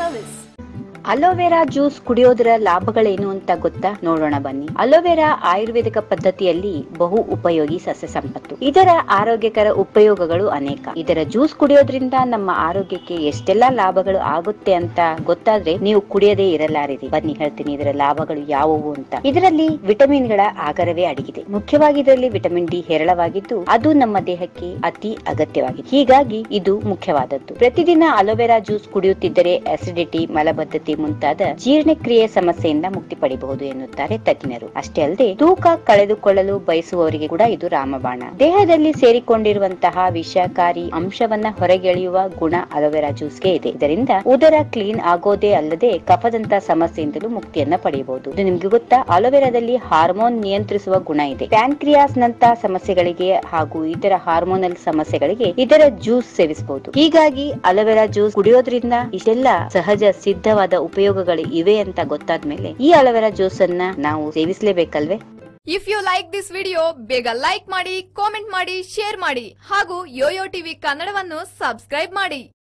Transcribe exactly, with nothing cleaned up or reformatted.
service. Aloe vera juice ಕುಡಿಯೋದರ ಲಾಭಗಳೇನು ಅಂತ ಗೊತ್ತಾ? ನೋಡೋಣ ಬನ್ನಿ. ಅಲೋವೆರಾ ಆಯುರ್ವೇದಿಕ ಪದ್ಧತಿಯಲ್ಲಿ ಬಹು ಉಪಯೋಗಿ ಸಸ್ಯ ಸಂಪತ್ತು. ಇದರ ಆರೋಗ್ಯಕರ ಉಪಯೋಗಗಳು ಅನೇಕ. ಇದರ ಜ್ಯೂಸ್ ಕುಡಿಯೋದ್ರಿಂದ ನಮ್ಮ ಆರೋಗ್ಯಕ್ಕೆ ಎಷ್ಟೆಲ್ಲಾ ಲಾಭಗಳು ಆಗುತ್ತೆ ಅಂತ ಗೊತ್ತಾದ್ರೆ ನೀವು ಕುಡಿಯದೇ ಇರಲಾರಿರಿ. ಬನ್ನಿ ಹೇಳ್ತೀನಿ ಇದರ ಲಾಭಗಳು ಯಾವುವು ಅಂತ. ಇದರಲ್ಲಿ ವಿಟಮಿನ್ ಗಳ ಆಗರವೇ ಅಡಗಿದೆ. ಮುಖ್ಯವಾಗಿ ಇದರಲ್ಲಿ ವಿಟಮಿನ್ ಡಿ ಹೇರಳವಾಗಿದ್ದು ಅದು ನಮ್ಮ ದೇಹಕ್ಕೆ ಅತಿ ಅಗತ್ಯವಾಗಿದೆ. ಹೀಗಾಗಿ ಇದು ಮುಖ್ಯವಾದದ್ದು. ಪ್ರತಿದಿನ ಅಲೋವೆರಾ ಜ್ಯೂಸ್ ಕುಡಿಯುತ್ತಿದ್ದರೆ ಅಸಿಡಿಟಿ, ಮಲಬದ್ಧತೆ ಮುಂತಾದ ಜೀರ್ಣಕ್ರಿಯೆ ಸಮಸ್ಯೆಯಿಂದ ಮುಕ್ತಿ ಪಡೆಯಬಹುದು ಎನ್ನುತ್ತಾರೆ ತಜ್ಞರು. ಅಷ್ಟೇ ಅಲ್ಲದೆ ತೂಕ ಕಳೆದುಕೊಳ್ಳಲು ಬಯಸುವವರಿಗೆ ಕೂಡ ಇದು ರಾಮಬಾಣ. ದೇಹದಲ್ಲಿ ಸೇರಿಕೊಂಡಿರುವಂತಹ ವಿಷಕಾರಿ ಅಂಶವನ್ನ ಹೊರಗೆಳೆಯುವ ಗುಣ ಅಲೋವೆರಾ ಜ್ಯೂಸ್ಗೆ ಇದೆ. ಇದರಿಂದ ಉದರ ಕ್ಲೀನ್ ಆಗೋದೇ ಅಲ್ಲದೆ ಕಫದಂತ ಸಮಸ್ಯೆಯಿಂದಲೂ ಮುಕ್ತಿಯನ್ನ ಪಡೆಯಬಹುದು. ಇದು ನಿಮ್ಗೆ ಗೊತ್ತಾ? ಅಲೋವೆರಾದಲ್ಲಿ ಹಾರ್ಮೋನ್ ನಿಯಂತ್ರಿಸುವ ಗುಣ ಇದೆ. ಪ್ಯಾನ್ಕ್ರಿಯಾಸ್ ನಂತ ಸಮಸ್ಯೆಗಳಿಗೆ ಹಾಗೂ ಇತರ ಹಾರ್ಮೋನಲ್ ಸಮಸ್ಯೆಗಳಿಗೆ ಇದರ ಜ್ಯೂಸ್ ಸೇವಿಸಬಹುದು. ಹೀಗಾಗಿ ಅಲೋವೆರಾ ಜ್ಯೂಸ್ ಕುಡಿಯೋದ್ರಿಂದ ಇಷ್ಟೆಲ್ಲ ಸಹಜ ಸಿದ್ಧವಾದ ಉಪಯೋಗಗಳು ಇವೆ ಅಂತ ಗೊತ್ತಾದ್ಮೇಲೆ ಈ ಅಲೋವೆರಾ ಜ್ಯೂಸ್ ಅನ್ನ ನಾವು ಸೇವಿಸಲೇಬೇಕಲ್ವೇ? If you like this video ಬೇಗ ಲೈಕ್ ಮಾಡಿ, ಕಾಮೆಂಟ್ ಮಾಡಿ, ಶೇರ್ ಮಾಡಿ ಹಾಗೂ ಯೋಯೋ ಟಿವಿ ಕನ್ನಡವನ್ನು ಸಬ್ಸ್ಕ್ರೈಬ್ ಮಾಡಿ.